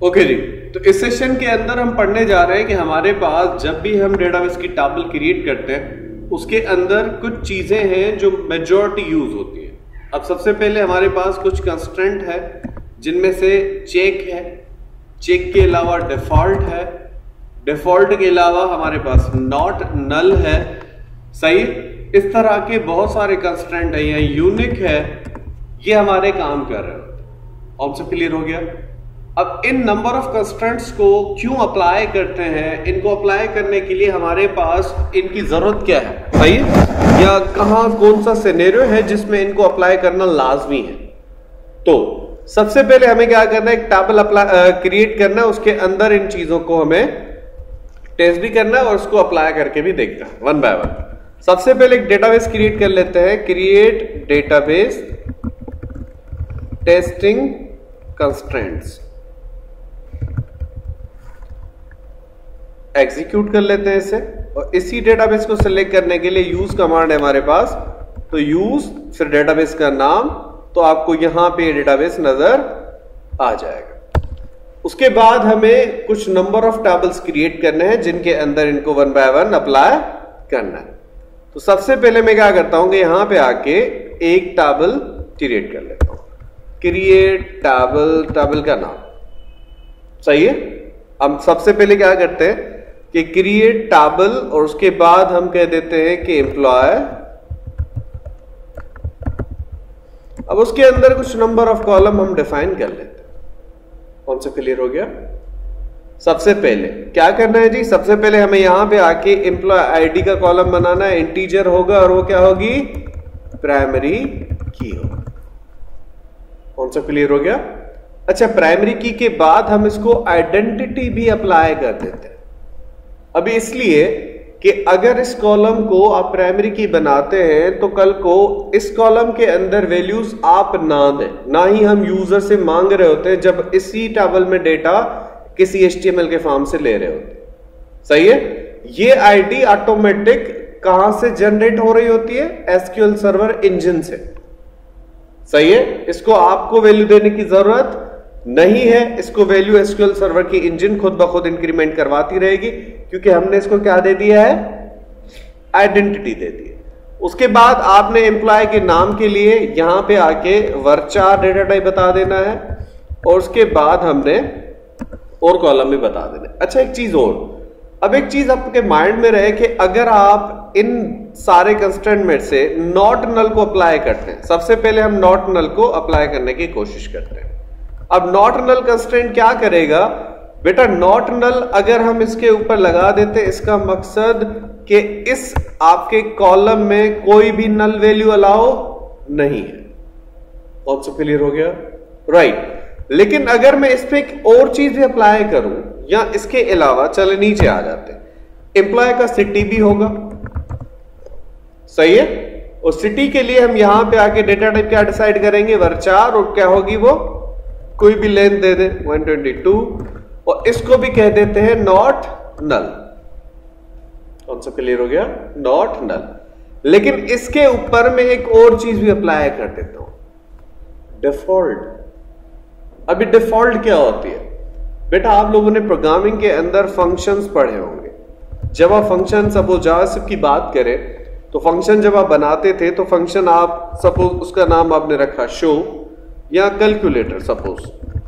Okay जी, तो इस session के अंदर हम पढ़ने जा रहे हैं कि हमारे पास जब भी हम डेटाबेस की टेबल क्रिएट करते हैं उसके अंदर कुछ चीजें हैं जो मेजॉरिटी यूज होती है। अब सबसे पहले हमारे पास कुछ कंस्ट्रेंट है जिनमें से चेक है, चेक के अलावा डिफॉल्ट है, डिफॉल्ट के अलावा हमारे पास नॉट नल है, सही। इस तरह के बहुत सारे कंस्ट्रेंट है, यहाँ यूनिक है, ये हमारे काम कर रहे होते हैं। ऑल से क्लियर हो गया। अब इन नंबर ऑफ कंस्ट्रेंट्स को क्यों अप्लाई करते हैं, इनको अप्लाई करने के लिए हमारे पास इनकी जरूरत क्या है, सही है, या कहां कौन सा सिनेरियो है जिसमें इनको अप्लाई करना लाजमी है। तो सबसे पहले हमें क्या करना है, एक टेबल क्रिएट करना है, उसके अंदर इन चीजों को हमें टेस्ट भी करना है और उसको अप्लाई करके भी देखना है वन बाय वन। सबसे पहले एक डेटाबेस क्रिएट कर लेते हैं, create database testing constraints, execute कर लेते हैं इसे। और इसी डेटाबेस को सिलेक्ट करने के लिए यूज कमांड है हमारे पास, तो यूज फिर डेटाबेस का नाम, तो आपको यहां पे डेटाबेस नजर आ जाएगा। उसके बाद हमें कुछ नंबर ऑफ टेबल्स क्रिएट करने हैं जिनके अंदर इनको वन बाय वन अप्लाई करना है। तो सबसे पहले मैं क्या करता हूं कि यहां पे आके एक टेबल क्रिएट कर लेता हूं, क्रिएट टेबल, टेबल का नाम, सही है। हम सबसे पहले क्या करते हैं कि क्रिएट टेबल और उसके बाद हम कह देते हैं कि एम्प्लॉय। अब उसके अंदर कुछ नंबर ऑफ कॉलम हम डिफाइन कर लेते हैं। कौन सा क्लियर हो गया। सबसे पहले क्या करना है जी, सबसे पहले हमें यहां पे आके एम्प्लॉय आईडी का कॉलम बनाना है, इंटीजर होगा और वो क्या होगी, प्राइमरी की होगी। कौन सा क्लियर हो गया। अच्छा, प्राइमरी की के बाद हम इसको आइडेंटिटी भी अप्लाई कर देते हैं। अभी इसलिए कि अगर इस कॉलम को आप प्राइमरी की बनाते हैं तो कल को इस कॉलम के अंदर वैल्यूज आप ना दें, ना ही हम यूजर से मांग रहे होते हैं जब इसी टेबल में डेटा किसी HTML के फॉर्म से ले रहे होते हैं, सही है। ये आईडी ऑटोमेटिक कहां से जनरेट हो रही होती है, SQL सर्वर इंजन से, सही है। इसको आपको वैल्यू देने की जरूरत नहीं है, इसको वैल्यू SQL सर्वर की इंजन खुद ब खुद इंक्रीमेंट करवाती रहेगी, क्योंकि हमने इसको क्या दे दिया है, आइडेंटिटी दे दी है। उसके बाद आपने एम्प्लॉय के नाम के लिए यहां पे आके वर्चार डेटा टाइप बता देना है और उसके बाद हमने और कॉलम भी बता देना है। अच्छा, एक चीज और, अब एक चीज आपके माइंड में रहे कि अगर आप इन सारे कंस्ट्रेंट में से नॉट नल को अप्लाई करते हैं, सबसे पहले हम नॉट नल को अप्लाई करने की कोशिश करते हैं। अब नॉट नल कंस्ट्रेंट क्या करेगा बेटा, नॉट नल अगर हम इसके ऊपर लगा देते, इसका मकसद कि इस आपके कॉलम में कोई भी नल वैल्यू अलाउ नहीं है। कौन सा क्लियर हो गया, राइट। लेकिन अगर मैं इस पे एक और चीज भी अप्लाई करूं या इसके अलावा, चले नीचे आ जाते हैं, एम्प्लॉय का सिटी भी होगा, सही है। और सिटी के लिए हम यहां पे आके डेटा टाइप क्या डिसाइड करेंगे, वर्चार, और क्या होगी वो, कोई भी लेंथ दे दे 122, और इसको भी कह देते हैं नॉट नल। कौन सा क्लियर हो गया, नॉट नल। लेकिन इसके ऊपर में एक और चीज भी अप्लाई कर देता हूं, डिफॉल्ट। अभी डिफॉल्ट क्या होती है बेटा, आप लोगों ने प्रोग्रामिंग के अंदर फंक्शंस पढ़े होंगे। जब आप फंक्शन, सपोज जावास्क्रिप्ट की बात करें तो फंक्शन जब आप बनाते थे तो फंक्शन आप सपोज उसका नाम आपने रखा शो या कैलकुलेटर सपोज,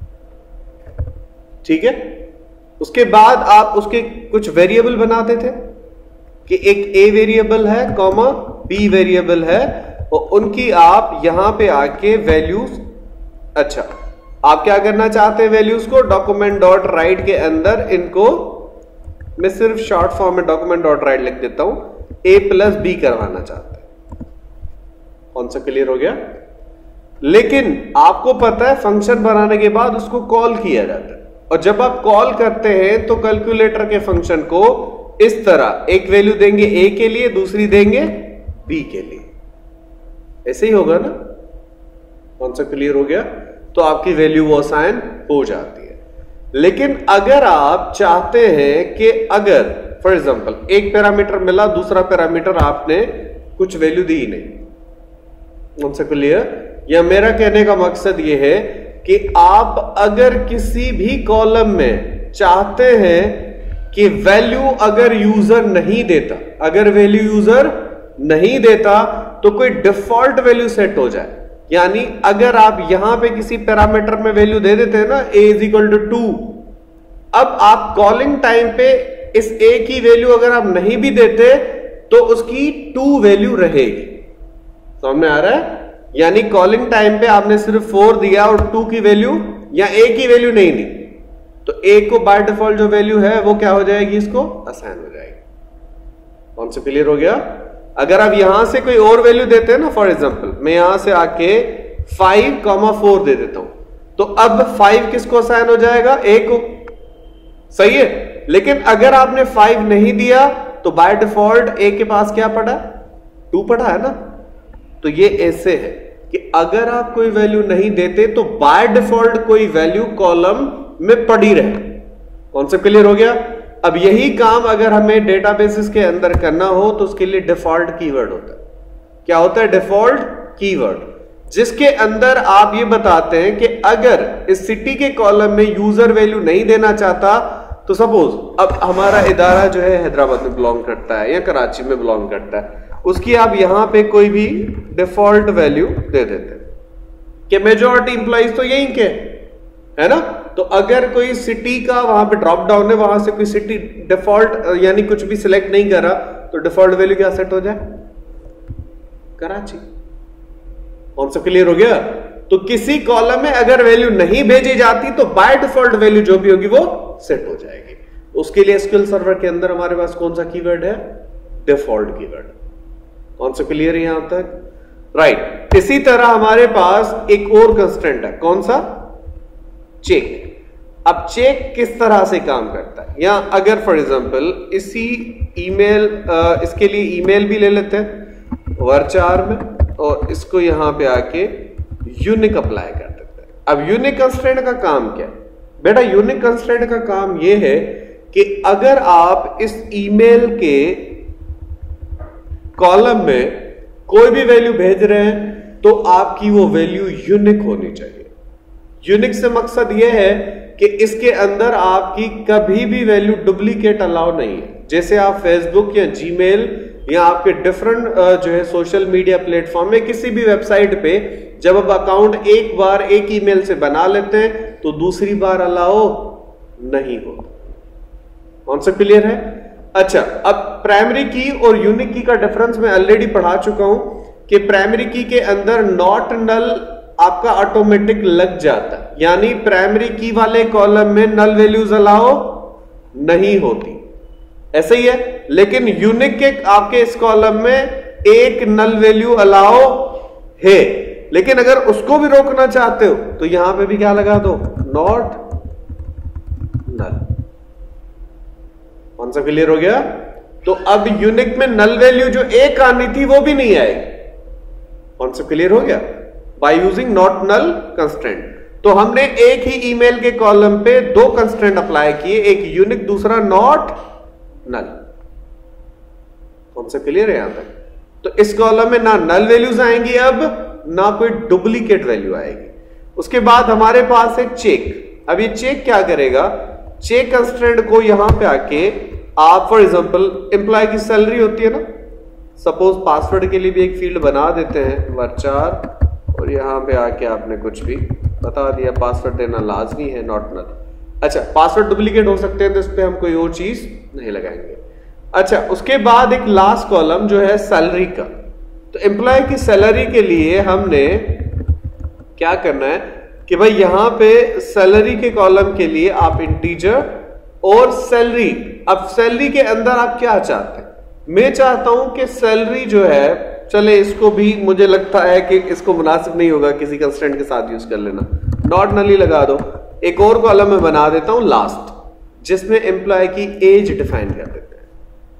ठीक है। उसके बाद आप उसके कुछ वेरिएबल बनाते थे कि एक A वेरिएबल है कॉमा B वेरिएबल है, और उनकी आप यहां पे आके वैल्यूज, अच्छा आप क्या करना चाहते हैं, वैल्यूज को डॉक्यूमेंट डॉट राइट के अंदर इनको, मैं सिर्फ शॉर्ट फॉर्म में डॉक्यूमेंट डॉट राइट लिख देता हूं, A+B करवाना चाहते हैं। कौन सा क्लियर हो गया। लेकिन आपको पता है फंक्शन बनाने के बाद उसको कॉल किया जाता है, और जब आप कॉल करते हैं तो कैलकुलेटर के फंक्शन को इस तरह एक वैल्यू देंगे A के लिए, दूसरी देंगे B के लिए, ऐसे ही होगा ना। कौन सा क्लियर हो गया। तो आपकी वैल्यू वो असाइन हो जाती है। लेकिन अगर आप चाहते हैं कि अगर फॉर एग्जांपल एक पैरामीटर मिला, दूसरा पैरामीटर आपने कुछ वैल्यू दी नहीं, कौन सा क्लियर, या मेरा कहने का मकसद यह है कि आप अगर किसी भी कॉलम में चाहते हैं कि वैल्यू अगर यूजर नहीं देता, अगर वैल्यू यूजर नहीं देता तो कोई डिफॉल्ट वैल्यू सेट हो जाए। यानी अगर आप यहां पे किसी पैरामीटर में वैल्यू दे देते हैं ना a इज इक्वल टू 2, अब आप कॉलिंग टाइम पे इस a की वैल्यू अगर आप नहीं भी देते तो उसकी 2 वैल्यू रहेगी। समझ में आ रहा है? यानी कॉलिंग टाइम पे आपने सिर्फ 4 दिया और 2 की वैल्यू या a की वैल्यू नहीं दी तो a को बाय डिफॉल्ट जो वैल्यू है वो क्या हो जाएगी, इसको असाइन हो जाएगी। कौन से क्लियर हो गया? अगर आप यहां से कोई और वैल्यू देते हैं ना, फॉर एग्जांपल मैं यहां से आके 5,4 दे देता हूं तो अब 5 किसको असाइन हो जाएगा, a को। सही है। लेकिन अगर आपने 5 नहीं दिया तो बाय डिफॉल्ट a के पास क्या पड़ा, 2 पड़ा है ना। तो ये ऐसे है कि अगर आप कोई वैल्यू नहीं देते तो बाय डिफॉल्ट कोई वैल्यू कॉलम में पड़ी रहे। कॉन्सेप्ट क्लियर हो गया? अब यही काम अगर हमें डेटाबेसेस के अंदर करना हो तो उसके लिए डिफॉल्ट कीवर्ड होता है। क्या होता है? डिफॉल्ट कीवर्ड, जिसके अंदर आप ये बताते हैं कि अगर इस सिटी के कॉलम में यूजर वैल्यू नहीं देना चाहता तो सपोज अब हमारा इदारा जो है हैदराबाद में बिलोंग करता है या कराची में बिलोंग करता है, उसकी आप यहां पे कोई भी डिफॉल्ट वैल्यू दे देते हैं कि मेजॉरिटी इंप्लॉइज तो यहीं के है ना। तो अगर कोई सिटी का वहां पे ड्रॉप डाउन है, वहां से कोई सिटी डिफॉल्ट यानी कुछ भी सिलेक्ट नहीं करा तो डिफॉल्ट वैल्यू क्या सेट हो जाए, कराची। कॉन्सेप्ट क्लियर हो गया? तो किसी कॉलम में अगर वैल्यू नहीं भेजी जाती तो बाय डिफॉल्ट वैल्यू जो भी होगी वो सेट हो जाएगी। उसके लिए एसक्यूएल सर्वर के अंदर हमारे पास कौन सा कीवर्ड है, डिफॉल्ट कीवर्ड। कॉन्सेप्ट क्लियर है यहां तक? राइट। इसी तरह हमारे पास एक और कंस्ट्रेंट है, कौन सा, चेक। अब चेक किस तरह से काम करता है, या अगर फॉर एग्जांपल इसी ईमेल इसके लिए ईमेल भी ले लेते हैं वर्चार में और इसको यहां पे आके यूनिक अप्लाई कर देते हैं। अब यूनिक कंस्ट्रेंट का काम क्या है बेटा? यूनिक कंस्ट्रेंट का काम यह है कि अगर आप इस ईमेल के कॉलम में कोई भी वैल्यू भेज रहे हैं तो आपकी वो वैल्यू यूनिक होनी चाहिए। यूनिक से मकसद यह है कि इसके अंदर आपकी कभी भी वैल्यू डुप्लीकेट अलाउ नहीं है। जैसे आप फेसबुक या जीमेल या आपके डिफरेंट जो है सोशल मीडिया प्लेटफॉर्म में किसी भी वेबसाइट पे जब आप अकाउंट एक बार एक ईमेल से बना लेते हैं तो दूसरी बार अलाउ नहीं होता। कॉन्सेप्ट क्लियर है? अच्छा, अब प्राइमरी की और यूनिक की का डिफरेंस मैं ऑलरेडी पढ़ा चुका हूं कि प्राइमरी की के अंदर नॉट नल आपका ऑटोमेटिक लग जाता है, यानी प्राइमरी की वाले कॉलम में नल वैल्यूज अलाउ नहीं होती, ऐसे ही है। लेकिन यूनिक के आपके इस कॉलम में एक नल वैल्यू अलाउ है, लेकिन अगर उसको भी रोकना चाहते हो तो यहां पे भी क्या लगा दो, नॉट नल। कौन सा क्लियर हो गया? तो अब यूनिक में नल वैल्यू जो एक आनी थी वो भी नहीं आएगी। कौन सा क्लियर हो गया? By using not null constraint. तो हमने एक ही ईमेल के कॉलम पे 2 कंस्ट्रेंट अप्लाई किए, एक यूनिक दूसरा नॉट नल। कौन सा क्लियर है यहां तक? तो इस कॉलम में ना नल वैल्यूज आएंगी, अब ना कोई डुप्लीकेट वैल्यू आएगी। उसके बाद हमारे पास है चेक। अब ये चेक क्या करेगा? चेक कंस्ट्रेंट को यहां पे आके आप फॉर एग्जांपल एम्प्लॉय की सैलरी होती है ना, सपोज पासवर्ड के लिए भी एक फील्ड बना देते हैं वर्चार, और यहां पे आके आपने कुछ भी बता दिया, पासवर्ड देना लाजमी है, नॉट नल। अच्छा, पासवर्ड डुप्लीकेट हो सकते हैं तो इस पे हम कोई और चीज नहीं लगाएंगे। अच्छा, उसके बाद एक लास्ट कॉलम जो है सैलरी का। तो एम्प्लॉय की सैलरी के लिए हमने क्या करना है कि भाई यहां पे सैलरी के कॉलम के लिए आप इंटीजर और सैलरी। अब सैलरी के अंदर आप क्या चाहते हैं? मैं चाहता हूं कि सैलरी जो है, चले इसको भी मुझे लगता है कि इसको मुनासिब नहीं होगा किसी कंस्ट्रेंट के साथ यूज कर लेना, नॉट नल ही लगा दो। एक और कॉलम में बना देता हूं लास्ट, जिसमें एम्प्लॉय की एज डिफाइन कर देते हैं।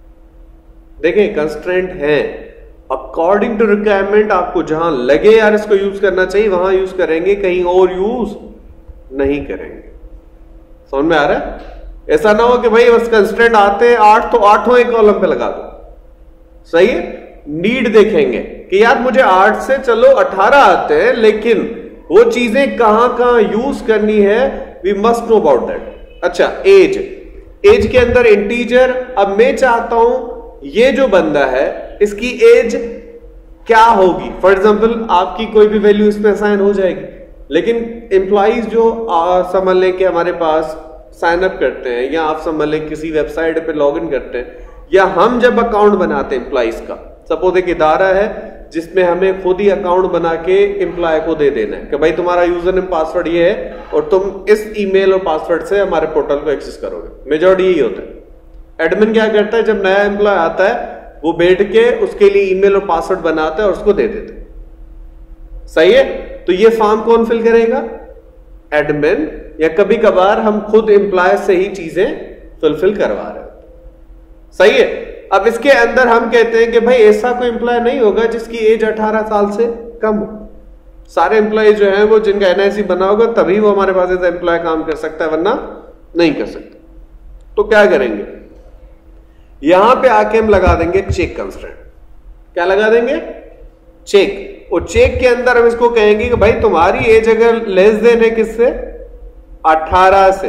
देखें, कंस्ट्रेंट है, अकॉर्डिंग टू रिक्वायरमेंट आपको जहां लगे यार इसको यूज करना चाहिए वहां यूज करेंगे, कहीं और यूज नहीं करेंगे। समझ में आ रहा है? ऐसा ना हो कि भाई बस कंस्ट्रेंट आते हैं 8 तो 8 एक कॉलम पे लगा दो। सही है? नीड देखेंगे कि यार मुझे 8 से चलो 18 आते हैं, लेकिन वो चीजें कहां कहां यूज करनी है, we must know about that. अच्छा, एज, एज के अंदर इंटीजर। अब मैं चाहता हूं ये जो बंदा है इसकी एज क्या होगी। फॉर एग्जाम्पल आपकी कोई भी वैल्यू इसमें असाइन हो जाएगी, लेकिन एम्प्लॉइज जो समझ लें कि हमारे पास साइन अप करते हैं, या आप समझ लें किसी वेबसाइट पे लॉग इन करते हैं, या हम जब अकाउंट बनाते हैं एम्प्लॉइज का, सपोज एक इदारा है जिसमें हमें खुद ही अकाउंट बना के एम्प्लॉय को दे देना है कि भाई तुम्हारा यूजर नेम पासवर्ड ये है और तुम इस ईमेल और पासवर्ड से हमारे पोर्टल को एक्सेस करोगे। मेजॉरिटी यही होता है। एडमिन क्या करता है, जब नया एम्प्लॉय आता है वो बैठ के उसके लिए ईमेल और पासवर्ड बनाता है और उसको दे देते हैं। सही है, तो ये फॉर्म कौन फिल करेगा, एडमिन, या कभी कभार हम खुद एम्प्लॉय से ही चीजें फुलफिल करवा रहे हैं। सही है। अब इसके अंदर हम कहते हैं कि भाई ऐसा कोई एम्प्लॉय नहीं होगा जिसकी एज 18 साल से कम हो। सारे एम्प्लॉय जो हैं वो जिनका एनआईसी बना होगा तभी वो हमारे पास एज एम्प्लॉय काम कर सकता है, वरना नहीं कर सकता। तो क्या करेंगे, यहां पे आके हम लगा देंगे चेक कंस्ट्रेंट। क्या लगा देंगे, चेक। और चेक के अंदर हम इसको कहेंगे कि भाई तुम्हारी एज अगर लेस देन है किससे, 18 से।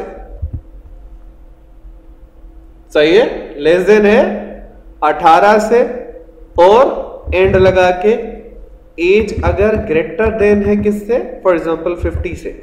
सही है, लेस देन है 18 से, और एंड लगा के एज अगर ग्रेटर देन है किससे, फॉर एग्जांपल 50 से।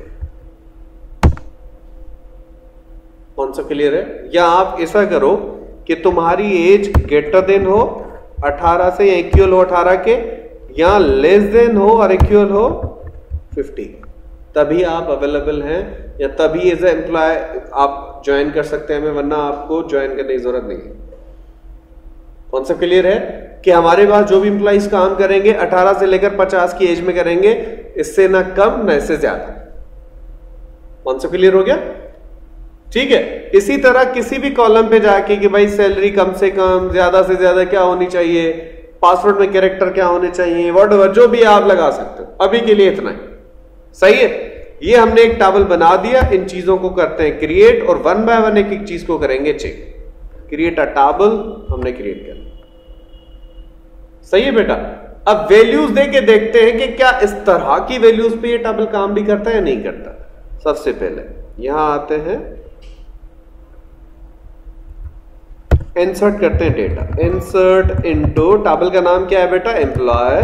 कौन सा क्लियर है? या आप ऐसा करो कि तुम्हारी एज ग्रेटर देन हो 18 से या इक्वल हो 18 के, या लेस देन हो और इक्वल हो 50, तभी आप अवेलेबल हैं, या तभी एज ए एम्प्लॉय आप ज्वाइन कर सकते हैं, वरना आपको ज्वाइन करने की जरूरत नहीं है। कौन सा क्लियर है कि हमारे पास जो भी एम्प्लॉइज काम करेंगे 18 से लेकर 50 की एज में करेंगे, इससे ना कम ना इससे ज्यादा। कौन सा क्लियर हो गया? ठीक है। इसी तरह किसी भी कॉलम पे जाके कि भाई सैलरी कम से कम, ज्यादा से ज्यादा क्या होनी चाहिए, पासवर्ड में कैरेक्टर क्या होने चाहिए, व्हाटएवर जो भी आप लगा सकते हो। अभी के लिए इतना ही। सही है, ये हमने एक टेबल बना दिया। इन चीजों को करते हैं क्रिएट, और वन बाय वन एक एक चीज को करेंगे चेक। क्रिएट अ टेबल हमने क्रिएट कर। सही है बेटा। अब वैल्यूज दे के देखते हैं कि क्या इस तरह की वैल्यूज पे ये टेबल काम भी करता है या नहीं करता। सबसे पहले यहां आते हैं, इंसर्ट करते हैं डेटा। इंसर्ट इनटू, टेबल का नाम क्या है बेटा, एम्प्लॉय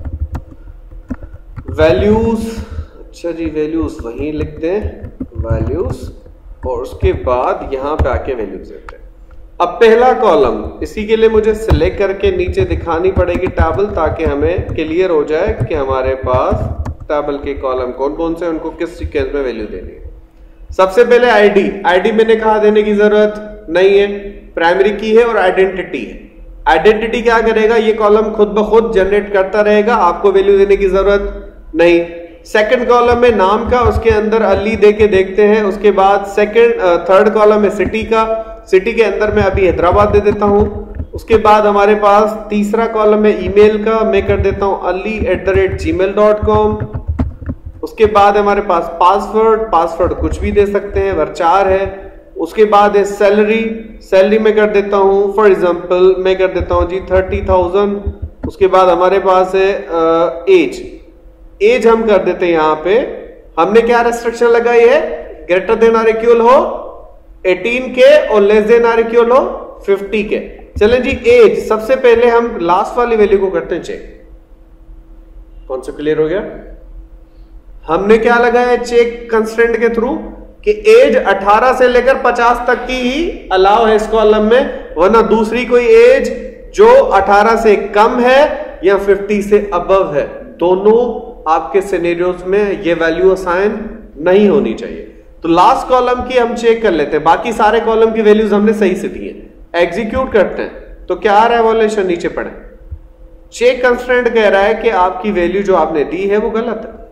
वैल्यूज। अच्छा जी, वैल्यूज वहीं लिखते हैं, वैल्यूज, और उसके बाद यहां पे आके वैल्यूज देते हैं। अब पहला कॉलम, इसी के लिए मुझे सिलेक्ट करके नीचे दिखानी पड़ेगी टेबल, ताकि हमें क्लियर हो जाए कि हमारे पास टेबल के कॉलम कौन कौन से, उनको किस सीक्वेंस में वैल्यू देनी है। सबसे पहले आईडी। आईडी मैंने कहा देने की जरूरत नहीं है, प्राइमरी की है, और आइडेंटिटी है। आइडेंटिटी क्या करेगा, ये कॉलम खुद ब खुद जनरेट करता रहेगा, आपको वैल्यू देने की जरूरत नहीं। सेकंड कॉलम में नाम का, उसके अंदर अली दे के देखते हैं। उसके बाद थर्ड कॉलम है सिटी का, सिटी के अंदर मैं अभी हैदराबाद दे देता हूं। उसके बाद हमारे पास तीसरा कॉलम है ईमेल का, मैं कर देता हूं ali@gmail.com। उसके बाद हमारे पास पासवर्ड, पासवर्ड कुछ भी दे सकते हैं, वर्चार है। उसके बाद है सैलरी, सैलरी में कर देता हूं फॉर एग्जांपल मैं कर देता हूं जी 30,000। उसके बाद हमारे पास है एज, एज हम कर देते हैं। यहां पे हमने क्या रेस्ट्रिक्शन लगाई है, ग्रेटर देन और इक्वल हो 18 के और लेस देन और इक्वल हो 50 के। चलें जी, एज सबसे पहले हम लास्ट वाली वैल्यू को करते हैं चेक। कौन सा क्लियर हो गया? हमने क्या लगाया चेक कंस्ट्रेंट के थ्रू कि एज 18 से लेकर 50 तक की ही अलाउ है इस कॉलम में, वरना दूसरी कोई एज जो 18 से कम है या 50 से अबव है, दोनों आपके सिनेरियोस में ये वैल्यू असाइन नहीं होनी चाहिए। तो लास्ट कॉलम की हम चेक कर लेते हैं, बाकी सारे कॉलम की वैल्यूज हमने सही से दी है। एग्जीक्यूट करते हैं तो क्या आ रहा है, वॉल्यूशन नीचे पड़े। चेक कंस्ट्रेंट कह रहा है कि आपकी वैल्यू जो आपने दी है वो गलत है।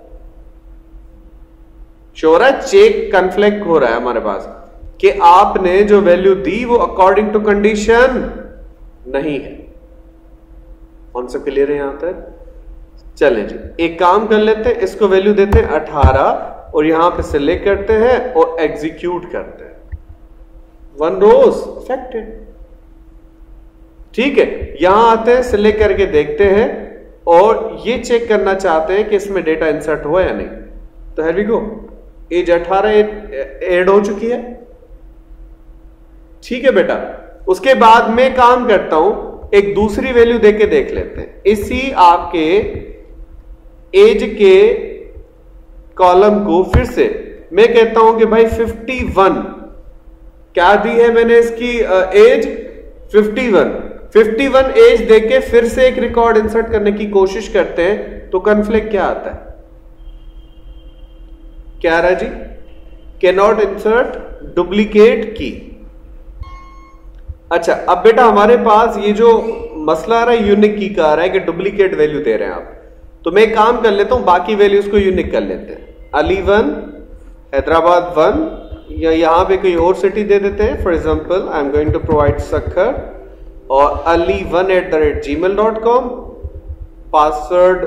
श्योर है, चेक कन्फ्लिक्ट हो रहा है हमारे पास कि आपने जो वैल्यू दी वो अकॉर्डिंग टू कंडीशन नहीं है। कौन सा क्लियर है यहां तक? चलें जी, एक काम कर लेते हैं, इसको वैल्यू देते हैं 18 और यहां पे सिलेक्ट करते हैं और एग्जीक्यूट करते हैं। 1 रोज अफेक्टेड। ठीक है, यहां आते हैं, सिलेक्ट करके देखते हैं और ये चेक करना चाहते हैं कि इसमें डेटा इंसर्ट हुआ या नहीं। तो here we go, age 18 add हो चुकी है। ठीक है बेटा, उसके बाद मैं काम करता हूं, एक दूसरी वैल्यू देके देख लेते हैं। इसी आपके एज के कॉलम को फिर से मैं कहता हूं कि भाई 51 क्या दी है मैंने इसकी एज 51 एज देके फिर से एक रिकॉर्ड इंसर्ट करने की कोशिश करते हैं, तो कॉन्फ्लिक्ट क्या आता है? क्या आ रहा है जी? कैन नॉट इंसर्ट डुप्लीकेट की। अच्छा, अब बेटा हमारे पास ये जो मसला आ रहा है यूनिक की का आ रहा है कि डुप्लीकेट वैल्यू दे रहे हैं आप, तो मैं काम कर लेता हूं, बाकी वैल्यूज को यूनिक कर लेते हैं। अली 1, हैदराबाद 1, या यहां पे कोई और सिटी दे देते हैं। For example I am going to provide Sukkur और ali1@gmail.com, पासवर्ड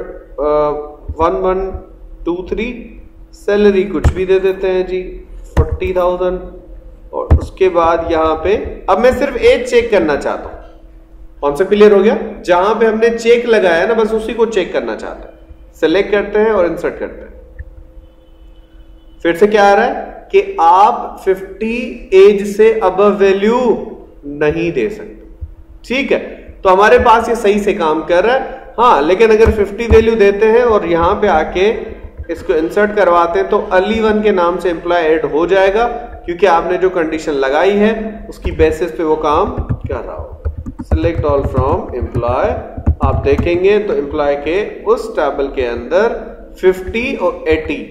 1123, सैलरी कुछ भी दे देते हैं जी 40,000, और उसके बाद यहां पे अब मैं सिर्फ एज चेक करना चाहता हूं। कौन सा क्लियर हो गया? जहां पे हमने चेक लगाया ना, बस उसी को चेक करना चाहता है। सेलेक्ट करते हैं और इंसर्ट करते हैं। फिर से क्या आ रहा है कि आप 50 एज से अबव वैल्यू नहीं दे सकते। ठीक है, तो हमारे पास ये सही से काम कर रहा है। हाँ, लेकिन अगर 50 वैल्यू देते हैं और यहां पे आके इसको इंसर्ट करवाते हैं, तो अली 1 के नाम से एम्प्लॉय ऐड हो जाएगा, क्योंकि आपने जो कंडीशन लगाई है उसकी बेसिस पे वो काम कर रहा हो। सिलेक्ट ऑल फ्रॉम एम्प्लॉय, आप देखेंगे तो एम्प्लॉय के उस टेबल के अंदर 50 और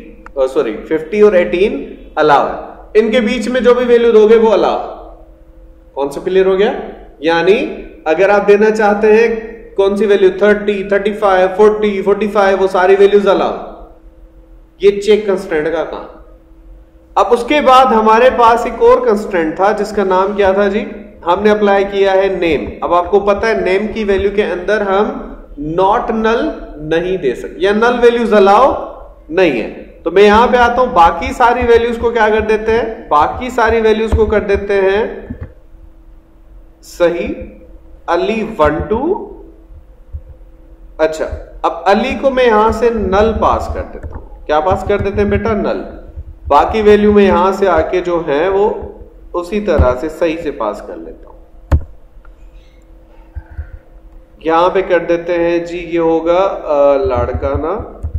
18 अलाउ है। इनके बीच में जो भी वैल्यू दोगे वो अलाउ। कौन सा क्लियर हो गया? यानी अगर आप देना चाहते हैं कौन सी वैल्यू 30, 35, 40, 45, वो सारी वैल्यूज अलाउ। ये चेक कंस्ट्रेंट का काम। अब उसके बाद हमारे पास एक और कंस्ट्रेंट था जिसका नाम क्या था जी? हमने अप्लाई किया है नेम। अब आपको पता है नेम की वैल्यू के अंदर हम नॉट नल नहीं दे सकते, या नल वैल्यूज अलाउ नहीं है। तो मैं यहां पे आता हूं, बाकी सारी वैल्यूज को क्या कर देते हैं? बाकी सारी वैल्यूज को कर देते हैं सही, अली 1 2। अच्छा, अब अली को मैं यहां से नल पास कर देता हूं। क्या पास कर देते हैं बेटा? नल। बाकी वैल्यू में यहां से आके जो है वो उसी तरह से सही से पास कर लेता हूं। यहां पे कर देते हैं जी, ये होगा लाड़काना,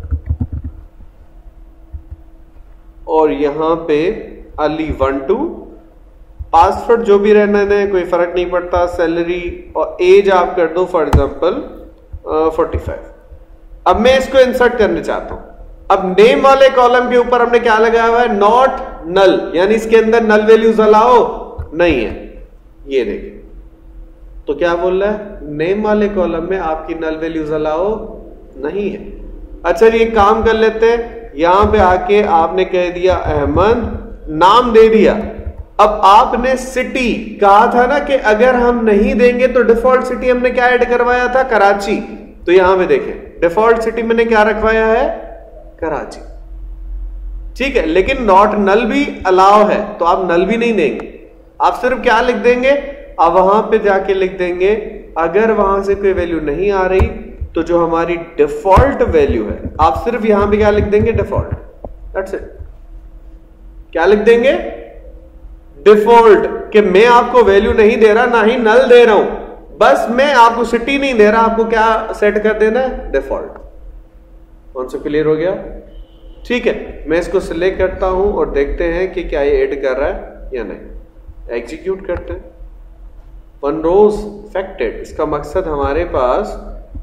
और यहां पे अली 1 2। पासवर्ड जो भी रहना है कोई फर्क नहीं पड़ता। सैलरी और एज आप कर दो फॉर एग्जांपल 45। अब मैं इसको इंसर्ट करना चाहता हूं। अब नेम वाले कॉलम के ऊपर हमने क्या लगाया हुआ है? नॉट नल, यानी इसके अंदर नल वैल्यूज अलाउ नहीं है। ये देखिए, तो क्या बोल रहा है? नेम वाले कॉलम में आपकी नल वैल्यूज अलाउ नहीं है। अच्छा जी, एक काम कर लेते हैं, यहां पे आके आपने कह दिया अहमद, नाम दे दिया। अब आपने सिटी कहा था ना कि अगर हम नहीं देंगे तो डिफॉल्ट सिटी हमने क्या ऐड करवाया था? कराची। तो यहां पे देखें, डिफॉल्ट सिटी मैंने क्या रखवाया है? कराची। ठीक है, लेकिन नॉट नल भी अलाउ है, तो आप नल भी नहीं देंगे। आप सिर्फ क्या लिख देंगे? आप वहां पे जाके लिख देंगे अगर वहां से कोई वैल्यू नहीं आ रही तो जो हमारी डिफॉल्ट वैल्यू है, आप सिर्फ यहां पे क्या लिख देंगे? डिफॉल्ट। That's it. क्या लिख देंगे? डिफॉल्ट, कि मैं आपको वैल्यू नहीं दे रहा, ना ही नल दे रहा हूं, बस मैं आपको सिटी नहीं दे रहा, आपको क्या सेट कर देना है? डिफॉल्ट। कौन सा क्लियर हो गया? ठीक है, मैं इसको सिलेक्ट करता हूं और देखते हैं कि क्या ये ऐड कर रहा है या नहीं। एग्जीक्यूट करते हैं। 1 रोज इफेक्टेड, इसका मकसद हमारे पास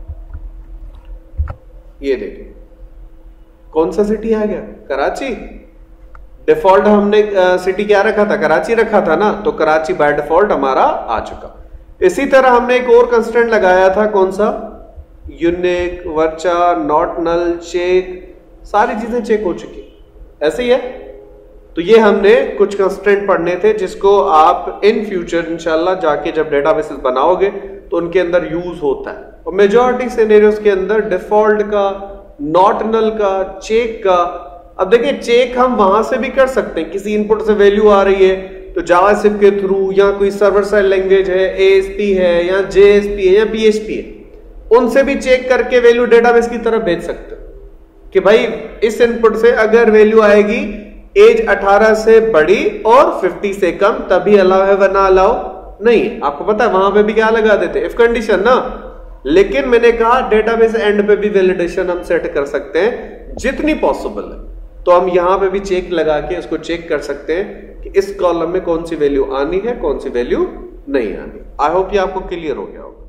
ये देखिए कौन सा सिटी आ गया? कराची। डिफॉल्ट हमने सिटी क्या रखा था? कराची रखा था ना, तो कराची बाय डिफॉल्ट हमारा आ चुका। इसी तरह हमने एक और कंस्ट्रेंट लगाया था, कौन सा? यूनिक, वर्चा, नॉट नल, चेक, सारी चीजें चेक हो चुकी। ऐसे ही है। तो ये हमने कुछ कंस्ट्रेंट पढ़ने थे जिसको आप इन फ्यूचर इंशाल्लाह जाके जब डेटाबेसेस बनाओगे तो उनके अंदर यूज होता है। और मेजॉरिटी सिनेरियोस के अंदर डिफॉल्ट का, नॉट नल का, चेक का। अब देखिए, चेक हम वहां से भी कर सकते हैं, किसी इनपुट से वैल्यू आ रही है तो जावास्क्रिप्ट के थ्रू, या कोई सर्वर साइड लैंग्वेज है, ASP है, या JSP है, या PHP है, उनसे भी चेक करके वैल्यू डेटाबेस की तरफ भेज सकते हो। कि भाई इस इनपुट से अगर वैल्यू आएगी एज 18 से बड़ी और 50 से कम तभी अलाउ है वरना अलाउ नहीं। आपको पता है वहां पे भी क्या लगा देते, इफ कंडीशन ना। लेकिन मैंने कहा डेटाबेस एंड पे भी वैलिडेशन हम सेट कर सकते हैं जितनी पॉसिबल है। तो हम यहां पे भी चेक लगा के इसको चेक कर सकते हैं कि इस कॉलम में कौन सी वैल्यू आनी है, कौन सी वैल्यू नहीं आनी। आई होप ये आपको क्लियर हो गया होगा।